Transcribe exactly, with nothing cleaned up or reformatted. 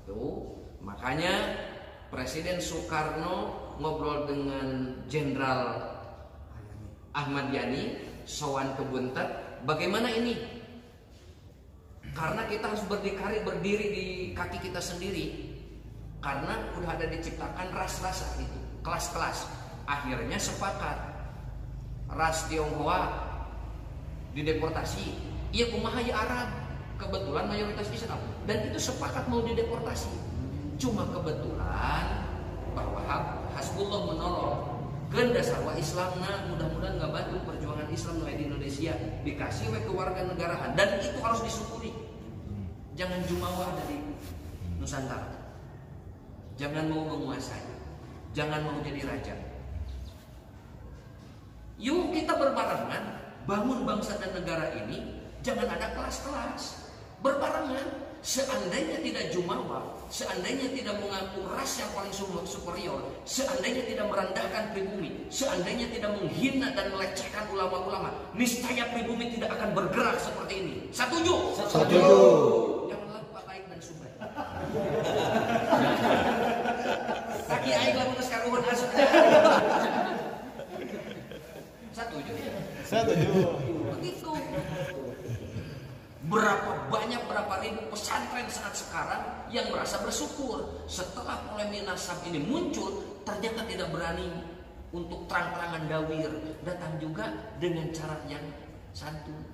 Tuh, makanya Presiden Soekarno ngobrol dengan Jenderal Ahmad Yani, sowan ke Buntet, bagaimana ini? Karena kita harus berdikari, berdiri di kaki kita sendiri. Karena udah ada diciptakan ras-ras itu, kelas-kelas. Akhirnya sepakat, ras Tionghoa dideportasi, iya kumaha ya Arab, kebetulan mayoritas Islam, dan itu sepakat mau dideportasi. Cuma kebetulan bahwa Hasbullah menolong genda sarwa Islamna, mudah-mudahan nggak bantu perjuangan Islam di Indonesia, dikasih we kewarganegaraan, dan itu harus disyukuri. Jangan jumawa dari Nusantara, jangan mau menguasai, jangan mau jadi raja. Yuk kita berbarengan bangun bangsa dan negara ini, jangan ada kelas-kelas, berbarengan. Seandainya tidak jumawa, seandainya tidak mengaku ras yang paling superior, seandainya tidak merendahkan pribumi, seandainya tidak menghina dan melecehkan ulama-ulama, niscaya pribumi tidak akan bergerak seperti ini. Setuju? Setuju. Janganlah Pak Baik dan Subay. Kaki aing lamun karuhun asup. Setuju ya? Setuju. Begitu. Berapa banyak, berapa ribu pesantren saat sekarang yang merasa bersyukur setelah polemik nasab ini muncul, ternyata tidak berani untuk terang-terangan dawir, datang juga dengan cara yang santun.